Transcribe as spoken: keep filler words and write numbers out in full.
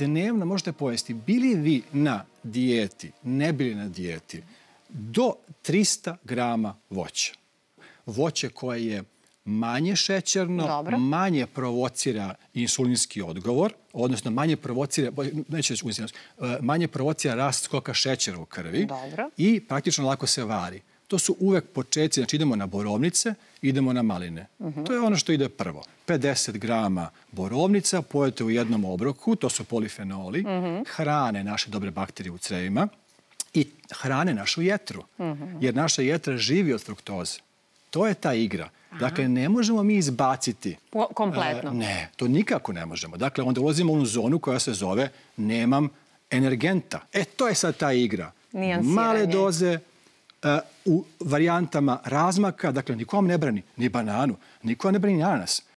dnevno možete pojesti, bili vi na dijeti, ne bili na dijeti, do trista grama voća. Voće koje je manje šećerno, Dobro. manje provocira insulinski odgovor, odnosno manje provocira, neću reći, manje provocira rast skoka šećera u krvi. Dobro. I praktično lako se vari. To su uvek početci, znači idemo na borovnice, idemo na maline. Uh-huh. To je ono što ide prvo. pedeset grama borovnica pojete u jednom obroku, to su polifenoli, uh-huh. hrane naše dobre bakterije u crevima i hrane našu jetru. Uh-huh. Jer naša jetra živi od fruktoze. To je ta igra. Aha. Dakle, ne možemo mi izbaciti. Po, kompletno? Uh, ne, to nikako ne možemo. Dakle, onda ulazimo u onu zonu koja se zove nemam energenta. E, to je sad ta igra. Nijansiranje. Male doze uh, u varijantama razmaka. Dakle, niko vam ne brani ni bananu, niko vam ne brani ananas.